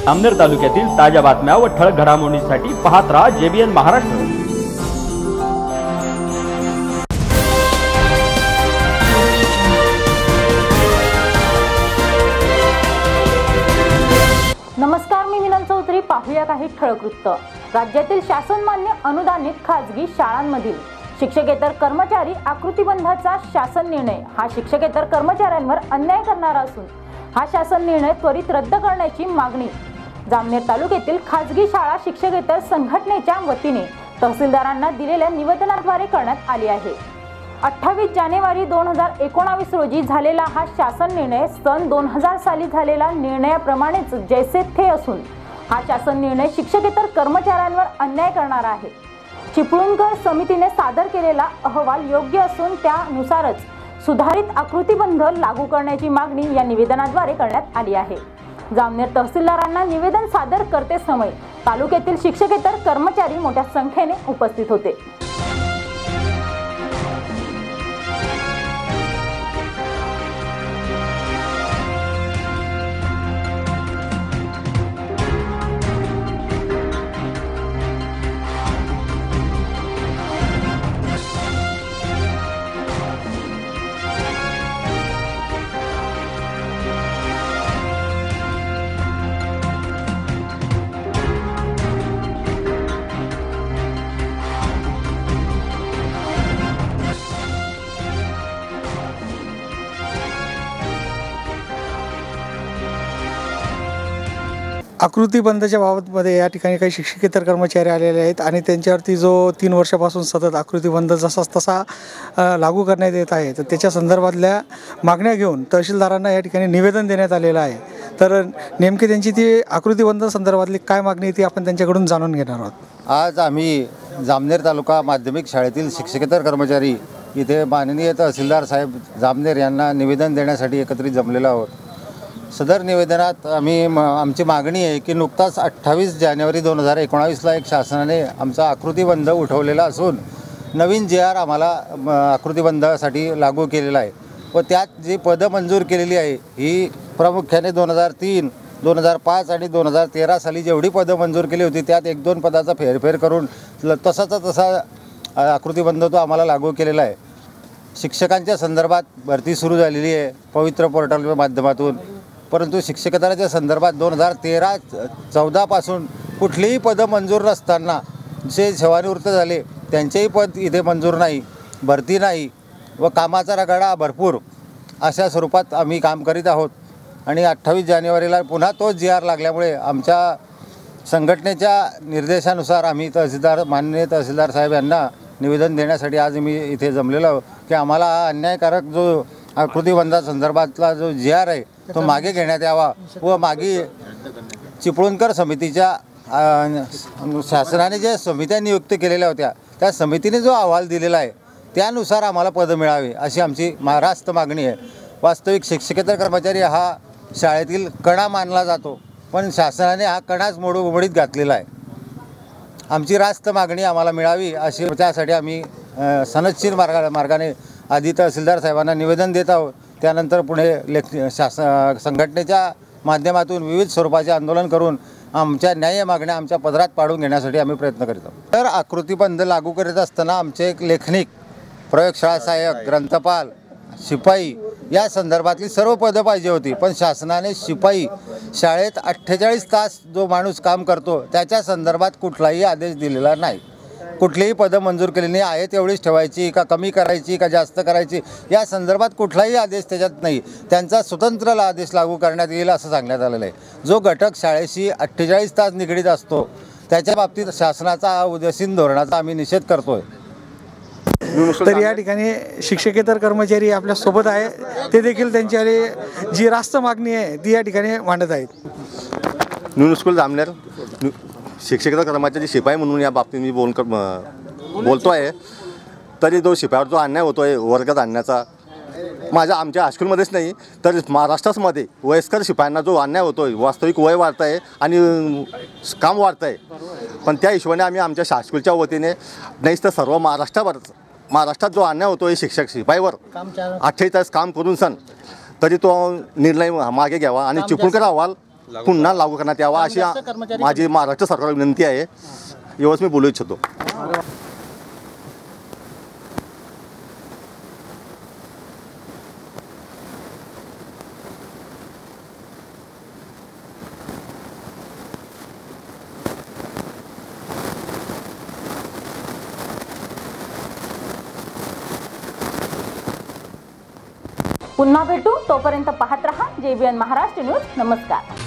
जामनेर तालुक्यातील ताज्या बातम्या व ठळक घडामोडींसाठी पाहत रहा JBN महाराष्ट्र। नमस्कार, मी मीनल चौधरी। पाहूया काही ठळक वृत्त। राज्यातील शासनमान्य अनुदानित खाजगी शाळांमधील शिक्षकेतर कर्मचारी आकृतिबंधाचा शासन निर्णय हा शिक्षकेतर कर्मचाऱ्यांवर अन्याय करणारा असून हा शासन निर्णय त्वरित रद्द करण्याची मागणी जामनेर तालुक्यातील खाजगी शाळा शिक्षकेतर संघटनेच्या वतीने तहसीलदारांना दिलेल्या निवेदनाद्वारे करण्यात आली आहे। 28 जानेवारी 2019 रोजी झालेला हा शासन निर्णय सन 2000 साली झालेला निर्णयाप्रमाणेच जैसे थे असून हा शासन निर्णय शिक्षकेतर कर्मचाऱ्यांवर अन्याय करणारा आहे। चिपळूणकर समितीने सादर केलेला अहवाल योग्य असून त्यानुसारच सुधारित आकृतिबंध लागू करण्याची मागणी या निवेदनाद्वारे करण्यात आली आहे। जामनेर तहसीलदारांना निवेदन सादर करते समय तालुक्यातील शिक्षकेतर कर्मचारी मोठ्या संख्येने उपस्थित होते। आकृतिबंधाच्या बाबतमध्ये या ठिकाणी काही शिक्षकेतर कर्मचारी आलेले आहेत आणि त्यांच्यावरती जो 3 वर्षापासून सतत आकृतिबंध जसाच तसा लागू करण्यात येत आहे, तर त्याच्या संदर्भातल्या मागण्या घेऊन तहसीलदारांना या ठिकाणी निवेदन देण्यात आलेलं आहे। तर नेमकी त्यांची ती आकृतिबंध संदर्भातली काय मागणी ती आपण त्यांच्याकडून जाणून घेणार आहोत। आज आम्ही जामनेर तालुका माध्यमिक शाळेतील शिक्षकेतर कर्मचारी इथे माननीय तहसीलदार साहेब जामनेर यांना निवेदन देण्यासाठी एकत्रित जमलेलो आहोत। सदर निवेदनात आमची मागणी आहे की नुकताच 28 जानेवारी 2019ला एक शासनाने आमचा आकृतिबंध उठवलेला असून नवीन JR आम्हाला आकृतिबंधासाठी लागू केलेला आहे व त्यात जी पदं मंजूर केलेली आहे ही प्रामुख्याने 2003, 2005 आणि 2013 साली जेवढी पदं मंजूर केली होती त्यात 1-2 पदाचा फेरफेर करून तसाचा तसा आकृतिबंध तो आम्हाला लागू केलेला आहे। शिक्षकांच्या संदर्भात भरती सुरू झालेली आहे पवित्र पोर्टलच्या माध्यमातून, परंतु शिक्षकेतराच्या संदर्भात 2013-14 पासून कुठलीही पदं मंजूर नसताना जे सेवानिवृत्त झाले त्यांचेही पद इथे मंजूर नाही, भरती नाही व कामाचा रगाडा भरपूर अशा स्वरूपात आम्ही काम करीत आहोत। आणि 28 जानेवारीला पुन्हा तोच JR लागल्यामुळे आमच्या संघटनेच्या निर्देशानुसार आम्ही माननीय तहसीलदार साहेब यांना निवेदन देण्यासाठी आज मी इथे जमलेलो आहोत की आम्हाला हा अन्यायकारक जो आकृतिबंधासंदर्भातला जो JR आहे तो मागे घेण्यात यावा व मागे चिपळूणकर समितीच्या शासनाने ज्या समित्या नियुक्त केलेल्या होत्या त्या समितीने जो अहवाल दिलेला आहे त्यानुसार आम्हाला पदं मिळावी अशी आमची रास्त मागणी आहे। वास्तविक शिक्षकेतर कर्मचारी हा शाळेतील कणा मानला जातो, पण शासनाने हा कणाच मोडीत घातलेला आहे। आमची रास्त मागणी आम्हाला मिळावी अशी त्यासाठी आम्ही सनदशीर मार्गाने आधी तहसीलदार साहेबांना निवेदन देत आहोत, त्यानंतर पुढे संघटनेच्या माध्यमातून विविध स्वरूपाचे आंदोलन करून आमच्या न्याय मागण्या आमच्या पदरात पाडून घेण्यासाठी आम्ही प्रयत्न करीत आहोत। तर आकृतिबंध लागू करीत असताना आमचे एक लेखनिक, प्रयोगशाळा सहाय्यक, ग्रंथपाल, शिपाई या संदर्भातली सर्व पदं पाहिजे होती, पण शासनाने शिपाई शाळेत 48 तास जो माणूस काम करतो त्याच्या संदर्भात कुठलाही आदेश दिलेला नाही। कुठलीही पदं मंजूर केली नाही, आहे तेवढीच ठेवायची का कमी करायची का जास्त करायची या संदर्भात कुठलाही आदेश त्याच्यात नाही। त्यांचा स्वतंत्र आदेश लागू करण्यात येईल असं सांगण्यात आलेलं आहे। जो घटक शाळेशी 48 तास निगडीत असतो त्याच्या बाबतीत शासनाचा उदासीन धोरणाचा आम्ही निषेध करतोय। तर या ठिकाणी शिक्षकेतर कर्मचारी आपल्या सोबत आहे, ते देखील त्यांची जी रास्त मागणी आहे ती या ठिकाणी मांडत आहेत। न्यू स्कूल जामनेर शिक्षकेतर कर्मचारी शिपाई म्हणून या बाबतीत मी बोलतो आहे। तरी जो शिपायावर जो अन्याय होतो आहे वर्गात आणण्याचा, आमच्या हायस्कूलमध्येच नाही तर महाराष्ट्रामध्ये वयस्कर शिपायांना जो अन्याय होतो आहे, वास्तविक वय वाढतं आहे आणि काम वाढतं आहे, पण त्या हिशोबाने आम्ही आमच्या हायस्कूलच्या वतीने नाहीच तर सर्व महाराष्ट्रात जो अन्याय होतो आहे शिक्षक शिपाईवर 28 तास काम करून तरी तो निर्णय मागे घ्यावा आणि चिपळूणकर अहवाल पुन्हा लागू करण्यात यावा अशी माझी महाराष्ट्र सरकारला विनंती आहे. एवढंच मी बोलू इच्छितो. पुन्हा भेटू, तोपर्यंत पाहत रहा JBN महाराष्ट्र न्यूज. नमस्कार.